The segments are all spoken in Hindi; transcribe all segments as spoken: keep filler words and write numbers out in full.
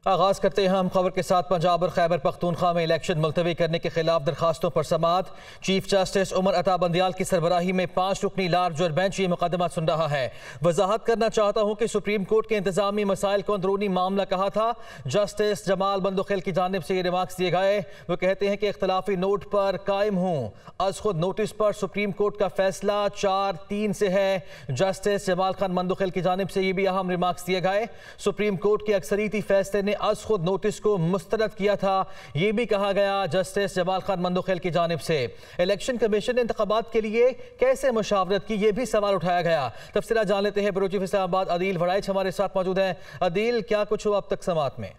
आगाज करते हैं हम खबर के साथ। पंजाब और खैबर पख्तूनख्वा में इलेक्शन मुलतवी करने के खिलाफ दरखास्तों पर समाअत। चीफ जस्टिस उमर अता बंदियाल की सरबराही में पांच रुकनी लार्ज और बेंच ये मुकदमा सुन रहा है। वजाहत करना चाहता हूं कि सुप्रीम कोर्ट के इंतजामी मसाइल को अंदरूनी मामला कहा था। जस्टिस जमाल बंदुखेल की जानिब से ये रिमार्क्स दिए गए। वो कहते हैं कि इख्तलाफी नोट पर कायम हूं। अज खुद नोटिस पर सुप्रीम कोर्ट का फैसला चार तीन से है। जस्टिस जमाल खान बंदुखेल की जानिब से ये भी अहम रिमार्क्स दिए गए। सुप्रीम कोर्ट के अक्सरियती फैसले ने अज खुद नोटिस को मुस्तरद किया था। यह भी कहा गया जस्टिस जमाल खान बंदुखेल की जानिब से इलेक्शन कमीशन ने इंतखाबात के लिए कैसे मुशावरत की, यह भी सवाल उठाया गया। तफसीलात जान लेते हैं। बरूच इस्लामाबाद अदील वड़ाइच हमारे साथ मौजूद हैं। अदील, क्या कुछ हुआ अब तक समाअत में?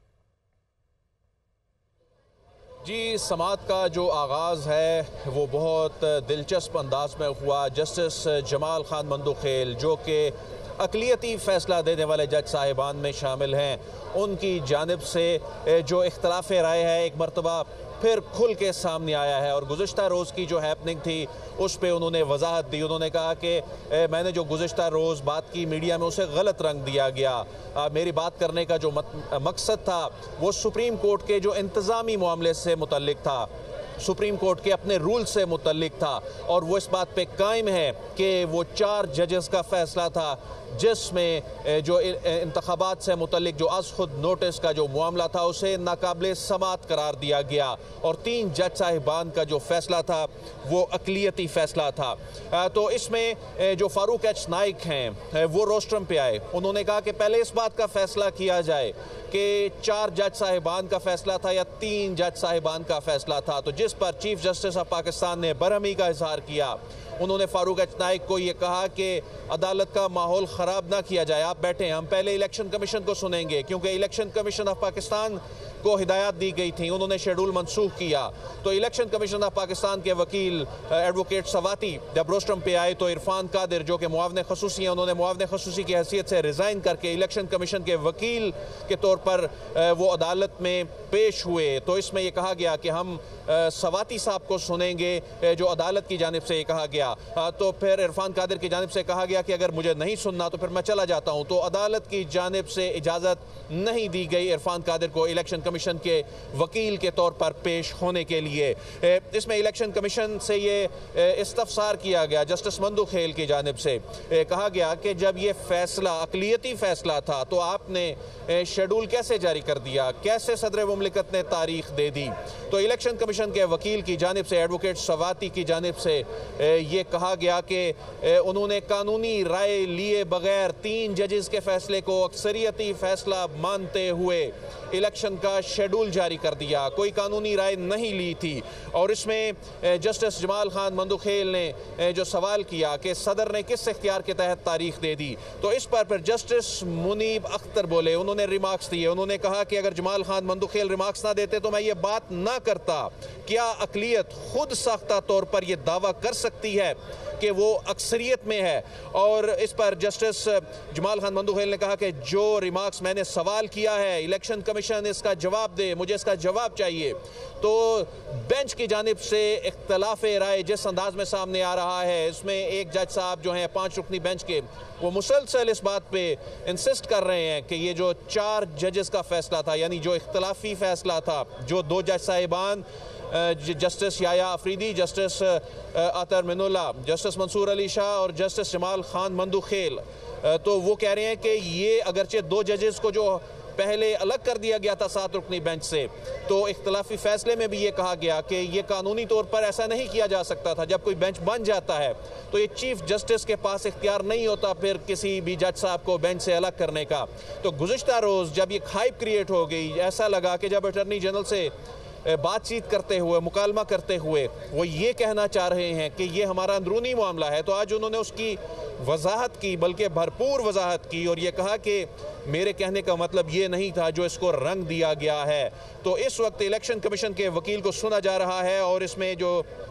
जी, समाअत का जो आगाज़ है वो बहुत दिलचस्प अंदाज में हुआ। जस्टिस जमाल खान बंदुखेल जो कि अक़लियती फ़ैसला देने वाले जज साहिबान में शामिल हैं, उनकी जानिब से जो इख्तलाफ राय है एक मरतबा फिर खुल के सामने आया है। और गुज़िश्ता रोज़ की जो हैपनिंग थी उस पर उन्होंने वजाहत दी। उन्होंने कहा कि मैंने जो गुज़िश्ता रोज़ बात की मीडिया में उसे गलत रंग दिया गया। आ, मेरी बात करने का जो मकसद था वो सुप्रीम कोर्ट के जो इंतज़ामी मामले से मुतल्लिक था, सुप्रीम कोर्ट के अपने रूल से मुतल्लिक था। और वो इस बात पे कायम है कि वो चार जजेस का फैसला था जिसमें जो इंतखाबात से मुतल्लिक जो आज खुद नोटिस का जो मामला था उसे नाकाबिले समाअत करार दिया गया। और तीन जज साहिबान का जो फैसला था वो अक़लियती फैसला था। तो इसमें जो फारूक एच नाइक हैं वो रोस्ट्रम पे आए। उन्होंने कहा कि पहले इस बात का फैसला किया जाए कि चार जज साहिबान का फैसला था या तीन जज साहिबान का फैसला था। तो जिस पर चीफ जस्टिस ऑफ पाकिस्तान ने बरहमी का इजहार किया। उन्होंने फारूक एच नाइक को ये कहा कि अदालत का माहौल ख़राब ना किया जाए, आप बैठे, हम पहले इलेक्शन कमीशन को सुनेंगे, क्योंकि इलेक्शन कमीशन ऑफ पाकिस्तान को हिदायत दी गई थी, उन्होंने शेड्यूल मनसूख किया। तो इलेक्शन कमीशन ऑफ पाकिस्तान के वकील एडवोकेट सवाती जब रोस्ट्रम पे आए तो इरफान कादिर जो कि मुआवने खसूसी हैं, उन्होंने मुआवने खसूसी की हैसियत से रिज़ाइन करके इलेक्शन कमीशन के वकील के तौर पर वो अदालत में पेश हुए। तो इसमें यह कहा गया कि हम सवाती साहब को सुनेंगे, जो अदालत की जानिब से ये कहा गया। तो फिर इरफान कादिर की जानिब से कहा गया कि अगर मुझे नहीं सुनना तो फिर मैं चला जाता हूं। तो अदालत की जानिब से इजाज़त नहीं दी गई इरफान कादिर को इलेक्शन कमीशन के वकील के तौर पर पेश होने के लिए। इसमें इलेक्शन कमीशन से ये इस्तफसार किया गया जस्टिस बंदुखेल की जानिब से। कहा गया कि जब ये फैसला अक़लियती फैसला था तो आपने शेड्यूल कैसे जारी कर दिया, कैसे सदर मुमलिकत ने तारीख दे दी। तो इलेक्शन कमीशन के वकील की जानिब से एडवोकेट सवाती की जानिब से ये कहा गया कि उन्होंने कानूनी राय लिए बगैर तीन जजेस के फैसले को अक्सरियती फैसला मानते हुए इलेक्शन का शेड्यूल जारी कर दिया, कोई कानूनी राय नहीं ली थी। और इसमें जस्टिस जमाल खान बंदुखेल ने जो सवाल किया कि सदर ने किस इख्तियार के तहत तारीख दे दी, तो इस पर फिर जस्टिस मुनीब अख्तर बोले, उन्होंने रिमार्क्स दिए। उन्होंने कहा कि अगर जमाल खान बंदुखेल रिमार्क्स ना देते तो मैं ये बात ना करता। क्या अक़लियत खुद साख्ता तौर पर यह दावा कर सकती है कि वो अक्सरियत में है? और इस पर जस्टिस जमाल खान बंदुखेल ने कहा कि जो रिमार्क्स मैंने सवाल किया है इलेक्शन कमीशन इसका जवाब दे, मुझे इसका जवाब चाहिए। तो बेंच की जानिब से इख्तलाफ राय जिस अंदाज में सामने आ रहा है, इसमें एक जज साहब जो हैं पांच रुकनी बेंच के, वो मुसलसल इस बात पे इंसिस्ट कर रहे हैं कि ये जो चार जजेस का फैसला था, यानी जो इख्तलाफी फैसला था, जो दो जज साहिबान justice Yahya Afridi, justice Athar Minallah, justice Mansoor Ali Shah और जस्टिस जमाल खान बंदुखेल, तो वो कह रहे हैं कि ये अगरचे दो जजेस को जो पहले अलग कर दिया गया था सात रुकनी बेंच से, तो इख्तलाफी फैसले में भी ये कहा गया कि ये कानूनी तौर पर ऐसा नहीं किया जा सकता था। जब कोई बेंच बन जाता है तो ये चीफ जस्टिस के पास इख्तियार नहीं होता फिर किसी भी जज साहब को बेंच से अलग करने का। तो गुज़िश्ता रोज़ जब ये हाइप क्रिएट हो गई, ऐसा लगा कि जब अटर्नी जनरल से बातचीत करते हुए, मुकालमा करते हुए वो ये कहना चाह रहे हैं कि ये हमारा अंदरूनी मामला है, तो आज उन्होंने उसकी वजाहत की, बल्कि भरपूर वजाहत की, और ये कहा कि मेरे कहने का मतलब ये नहीं था जो इसको रंग दिया गया है। तो इस वक्त इलेक्शन कमीशन के वकील को सुना जा रहा है और इसमें जो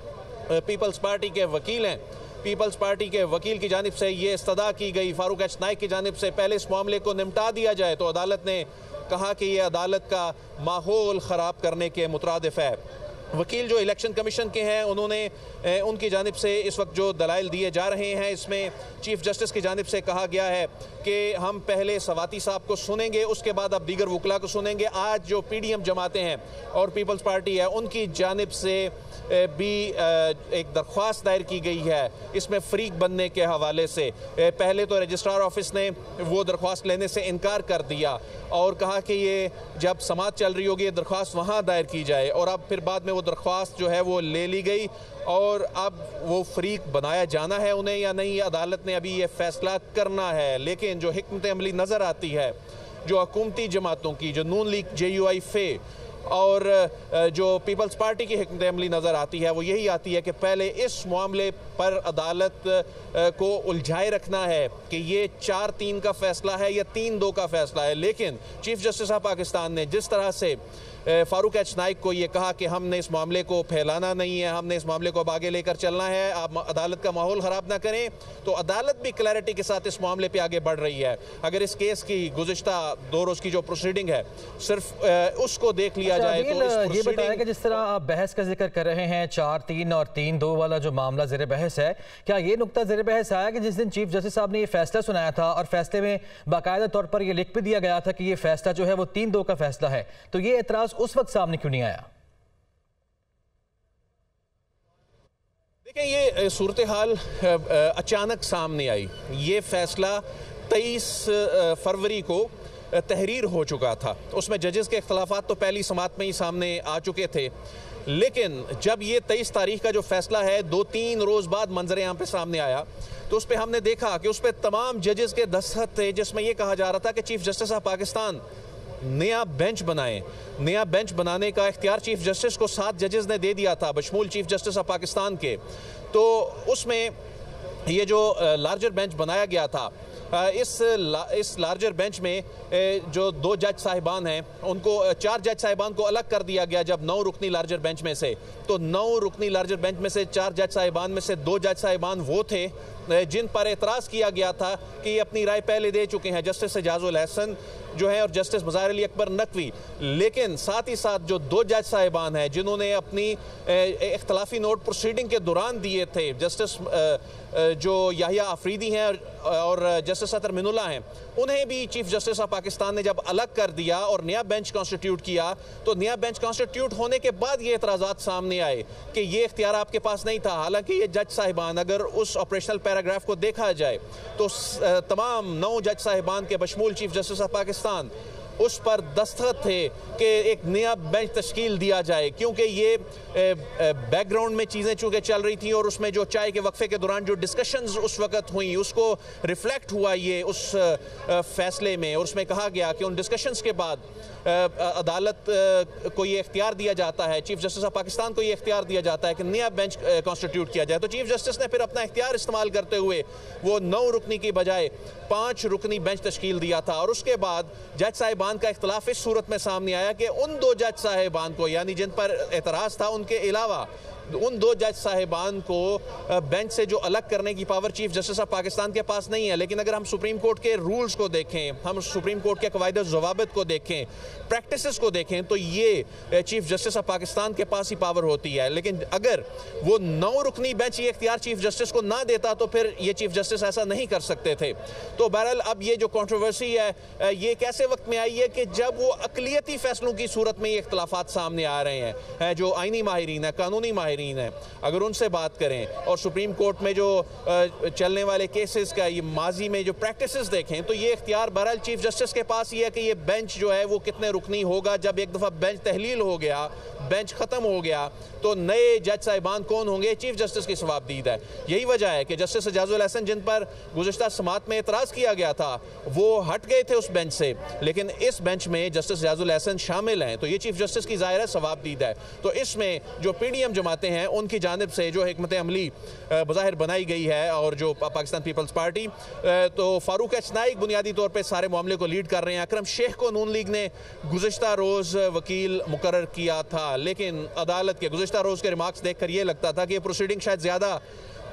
पीपल्स पार्टी के वकील हैं, पीपल्स पार्टी के वकील की जानिब से ये इस्तदा की गई फारूक एच नाइक की जानिब से पहले इस मामले को निपटा दिया जाए। तो अदालत ने कहा कि ये अदालत का माहौल ख़राब करने के मुतरादिफ है। वकील जो इलेक्शन कमीशन के हैं उन्होंने उनकी जानिब से इस वक्त जो दलाइल दिए जा रहे हैं, इसमें चीफ जस्टिस की जानिब से कहा गया है कि हम पहले सवाती साहब को सुनेंगे, उसके बाद अब दीगर वकला को सुनेंगे। आज जो पी डी एम जमातें हैं और पीपल्स पार्टी है, उनकी जानिब से भी एक दरख्वास्त दायर की गई है इसमें फ़रीक बनने के हवाले से। पहले तो रजिस्ट्रार ऑफिस ने वो दरख्वास्त लेने से इनकार कर दिया और कहा कि ये जब समाअत चल रही होगी ये दरख्वास्त वहाँ दायर की जाए, और अब फिर बाद में वो दरख्वास्त जो है वो ले ली गई और अब वो फ़रीक बनाया जाना है उन्हें या नहीं, अदालत ने अभी ये फैसला करना है। लेकिन जो हिकमत अमली नज़र आती है जो हुकूमती जमातों की, जो नून लीग, जे यू आई, फे और जो पीपल्स पार्टी की हिकमत अमली नज़र आती है, वो यही आती है कि पहले इस मामले पर अदालत को उलझाए रखना है कि ये चार तीन का फैसला है या तीन दो का फैसला है। लेकिन चीफ जस्टिस ऑफ पाकिस्तान ने जिस तरह से फारूक एच नाइक को ये कहा कि हमने इस मामले को फैलाना नहीं है, हमने इस मामले को अब आगे लेकर चलना है, आप अदालत का माहौल ख़राब ना करें, तो अदालत भी क्लैरिटी के साथ इस मामले पे आगे बढ़ रही है। अगर इस केस की गुज़िश्ता दो रोज़ की जो प्रोसीडिंग है सिर्फ उसको देख लिया जाए तो ये बताया कि जिस तरह आप बहस का जिक्र कर रहे हैं, चार तीन और तीन दो वाला जो मामला ज़ेर बहस है, क्या ये नुकता ज़ेर बहस आया कि जिस दिन चीफ जस्टिस साहब ने ये फैसला सुनाया था और फैसले में बाकायदा तौर पर यह लिख भी दिया गया था कि ये फैसला जो है वो तीन दो का फैसला है, तो ये एतराज़ उस वक्त सामने क्यों नहीं आया? देखें, ये सूरत हाल अचानक सामने आई। ये फैसला तेईस फरवरी को तहरीर हो चुका था, उसमें जजेस के इख्तलाफात तो पहली समात में ही सामने आ चुके थे, लेकिन जब ये तेईस तारीख का जो फैसला है दो तीन रोज़ बाद मंजर यहाँ पे सामने आया तो उस पर हमने देखा कि उस पर तमाम जजेस के दस्तखत थे, जिसमें यह कहा जा रहा था कि चीफ जस्टिस ऑफ पाकिस्तान नया बेंच बनाएं। नया बेंच बनाने का इख्तियार चीफ जस्टिस को सात जजेस ने दे दिया था बशमूल चीफ जस्टिस ऑफ पाकिस्तान के। तो उसमें ये जो लार्जर बेंच बनाया गया था, इस ला, इस लार्जर बेंच में जो दो जज साहिबान हैं उनको, चार जज साहिबान को अलग कर दिया गया जब नौ रुकनी लार्जर बेंच में से, तो नौ रुकनी लार्जर बेंच में से चार जज साहिबान में से दो जज साहिबान वो थे जिन पर एतराज़ किया गया था कि ये अपनी राय पहले दे चुके हैं, जस्टिस एजाजुल अहसन जो है और जस्टिस मज़ाहिर अली अकबर नकवी। लेकिन साथ ही साथ जो दो जज साहिबान हैं जिन्होंने अपनी इख्तलाफी नोट प्रोसीडिंग के दौरान दिए थे, जस्टिस जो याहिया आफरीदी हैं और जस्टिस अतर मिनुल्लाह हैं, उन्हें भी चीफ जस्टिस ऑफ पाकिस्तान ने जब अलग कर दिया और नया बेंच कॉन्स्टिट्यूट किया, तो नया बेंच कॉन्स्टिट्यूट होने के बाद ये एतराज़ात सामने आए कि ये इख्तियार आपके पास नहीं था। हालांकि ये जज साहिबान, अगर उस ऑपरेशनल पैराग्राफ को देखा जाए तो तमाम नौ जज साहिबान के बशमूल चीफ जस्टिस ऑफ पाकिस्तान उस पर दस्तखत थे कि एक नया बेंच तश्कील दिया जाए, क्योंकि ये बैकग्राउंड में चीज़ें चूँकि चल रही थी और उसमें जो चाय के वक्फे के दौरान जो डिस्कशंस उस वक्त हुई उसको रिफ्लेक्ट हुआ ये उस फैसले में, और उसमें कहा गया कि उन डिस्कशंस के बाद अदालत को ये इख्तियार दिया जाता है, चीफ जस्टिस ऑफ पाकिस्तान को ये इख्तियार दिया जाता है कि नया बेंच कॉन्स्टिट्यूट किया जाए। तो चीफ जस्टिस ने फिर अपना इख्तियार इस्तेमाल करते हुए वो नौ रुकनी की बजाय पाँच रुकनी बेंच तश्कील दिया था, और उसके बाद जज साहिबान का इख्तलाफ इस सूरत में सामने आया कि उन दो जज साहिबान को, यानी जिन पर एतराज़ था, उनके अलावा उन दो जज साहिबान को बेंच से जो अलग करने की power chief justice of Pakistan के पास नहीं है। लेकिन अगर हम सुप्रीम कोर्ट के रूल्स को देखें, हम सुप्रीम कोर्ट के कवायद ज़वाबित को देखें, प्रैक्टिसेस को देखें, तो ये चीफ जस्टिस ऑफ पाकिस्तान के पास ही पावर होती है। लेकिन अगर वो नौ रुकनी बेंच ये इख्तियार चीफ जस्टिस को ना देता तो फिर ये चीफ जस्टिस ऐसा नहीं कर सकते थे। तो बहरहाल अब ये जो कंट्रोवर्सी है ये कैसे वक्त में आई है कि जब वो अक़लियती फैसलों की सूरत में ये इख्तलाफात सामने आ रहे हैं, जो आइनी माहिरीन है, कानूनी माहिरीन है, अगर उनसे बात करें और सुप्रीम कोर्ट में जो चलने वाले केसेस का ये माजी में जो प्रैक्टिसेस देखें, तो ये इख्तियार बहरहाल चीफ जस्टिस के पास ही है कि ये बेंच जो है वो कितने रुकनी होगा। जब एक दफ़ा बेंच तहलील हो गया, बेंच ख़त्म हो गया, तो नए जज साहिबान कौन होंगे, चीफ जस्टिस की सवाबदीद है। यही वजह है कि जस्टिस एजाजुल अहसन जिन पर गुज़िश्ता समात में एतराज़ किया गया था वो हट गए थे उस बेंच से, लेकिन इस बेंच में जस्टिस एजाजुल अहसन शामिल हैं, तो ये चीफ जस्टिस की ज़ाहिर है सवाबदीद है। तो इसमें जो पी डी एम जमातें हैं उनकी जानिब से जो हिकमत अमली बज़ाहिर बनाई गई है और जो पाकिस्तान पीपल्स पार्टी, तो फारूक एच नाइक बुनियादी तौर पर सारे मामले को लीड कर रहे हैं। अकरम शेख को नून लीग ने गुज़िश्ता रोज़ वकील मुकर्रर किया था, लेकिन अदालत के गुज़िश्ता रोज़ के रिमार्क्स देखकर ये लगता था कि ये प्रोसीडिंग शायद ज़्यादा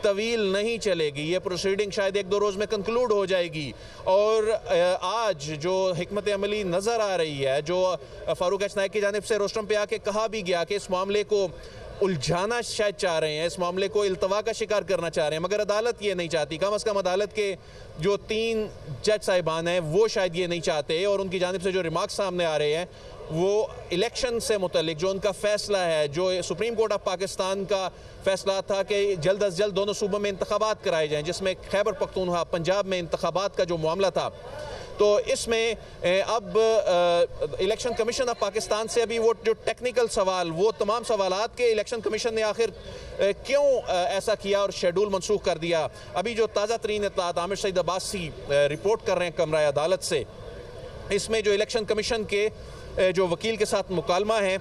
तवील नहीं चलेगी। ये प्रोसीडिंग शायद एक दो रोज़ में कंक्लूड हो जाएगी। और आज जो हिकमत अमली नज़र आ रही है, जो फारूक एच नाइक की जानिब से रोस्टम पे आके कहा भी गया कि इस मामले को उलझाना शायद चाह रहे हैं, इस मामले को इल्तवा का शिकार करना चाह रहे हैं, मगर अदालत ये नहीं चाहती। कम अज़ कम अदालत के जो तीन जज साहिबान हैं वो शायद ये नहीं चाहते। और उनकी जानिब से जो रिमार्क्स सामने आ रहे हैं वो इलेक्शन से मुतल्लिक जो उनका फ़ैसला है, जो सुप्रीम कोर्ट ऑफ पाकिस्तान का फ़ैसला था कि जल्द अज जल्द दोनों सूबों में इंतखाबात कराए जाएँ, जिसमें खैबर पख्तूनख्वा पंजाब में इंतखाबात का जो मामला था, तो इसमें अब इलेक्शन कमीशन ऑफ पाकिस्तान से अभी वो जो टेक्निकल सवाल, वो तमाम सवालात के इलेक्शन कमीशन ने आखिर क्यों ऐसा किया और शेड्यूल मनसूख कर दिया। अभी जो ताज़ा तरीन इत्तलात आमिर सईद अब्बासी रिपोर्ट कर रहे हैं कमरा अदालत से, इसमें जो इलेक्शन कमीशन के जो वकील के साथ मुकालमा है,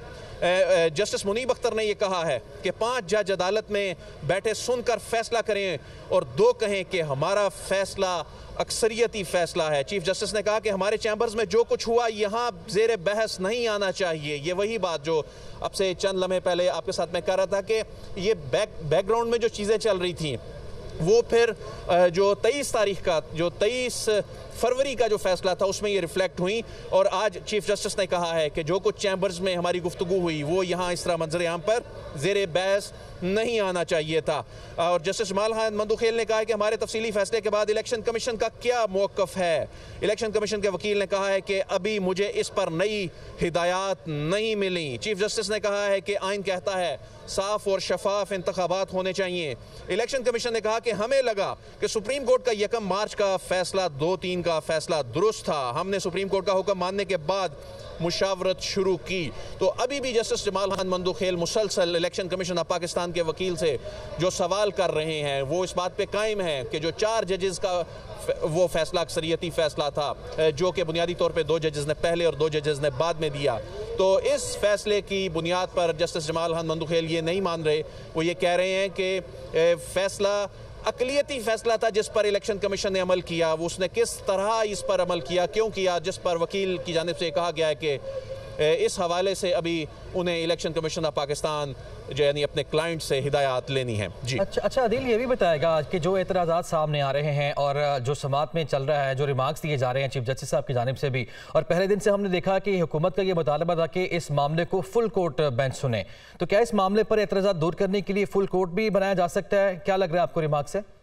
जस्टिस मुनीब अख्तर ने यह कहा है कि पांच जज अदालत में बैठे सुनकर फैसला करें और दो कहें कि हमारा फैसला अक्सरियती फैसला है। चीफ जस्टिस ने कहा कि हमारे चैम्बर्स में जो कुछ हुआ यहाँ जेर बहस नहीं आना चाहिए। ये वही बात जो अब से चंद लम्हे पहले आपके साथ मैं कह रहा था कि ये बैक बैकग्राउंड में जो चीज़ें चल रही थी वो फिर जो तेईस तारीख का जो तेईस फरवरी का जो फैसला था उसमें ये रिफ्लेक्ट हुई। और आज चीफ जस्टिस ने कहा है कि जो कुछ चैम्बर्स में हमारी गुफ्तगू हुई वो यहाँ इस तरह मंजर आम पर ज़ेर बहस नहीं आना चाहिए था। और जस्टिस जमाल खान मंदुखेल ने कहा है कि हमारे तफसीली फैसले के बाद इलेक्शन कमीशन का क्या मौक़िफ़ है। इलेक्शन कमीशन के वकील ने कहा है कि अभी मुझे इस पर नई हिदायत नहीं मिली। चीफ जस्टिस ने कहा है कि आइन कहता है साफ और शफाफ इंतखाबात होने चाहिए। इलेक्शन कमीशन ने कहा कि हमें लगा कि सुप्रीम कोर्ट का यकम मार्च का फैसला दो तीन का फैसला दुरुस्त था। हमने सुप्रीम कोर्ट का हुक्म मानने के बाद मुशावरत शुरू की। तो अभी भी जस्टिस जमाल खान मंदुखेल मुसलसल इलेक्शन कमीशन ऑफ पाकिस्तान के वकील से जो सवाल कर रहे हैं वो इस बात पे कायम है कि जो चार जजेस का वो फैसला अक्सरियती फैसला था जो कि बुनियादी तौर पे दो जजेस ने पहले और दो जजेस ने बाद में दिया, तो इस फैसले की बुनियाद पर जस्टिस जमाल खान मंदुखेल ये नहीं मान रहे। वो ये कह रहे हैं कि फैसला अक़लियती फैसला था जिस पर इलेक्शन कमीशन ने अमल किया, वो उसने किस तरह इस पर अमल किया, क्यों किया, जिस पर वकील की जानिब से कहा गया है कि इस हवाले से अभी उन्हें इलेक्शन कमीशन ऑफ पाकिस्तान जो यानी अपने क्लाइंट से हिदायत लेनी है। जी अच्छा अच्छा अदील, ये भी बताएगा कि जो एतराज़ात सामने आ रहे हैं और जो समात में चल रहा है, जो रिमार्क्स दिए जा रहे हैं चीफ जस्टिस साहब की जानिब से भी, और पहले दिन से हमने देखा कि हुकूमत का ये मुतालबा था कि इस मामले को फुल कोर्ट बेंच सुने, तो क्या इस मामले पर एतराज़ात दूर करने के लिए फुल कोर्ट भी बनाया जा सकता है? क्या लग रहा है आपको रिमार्क से?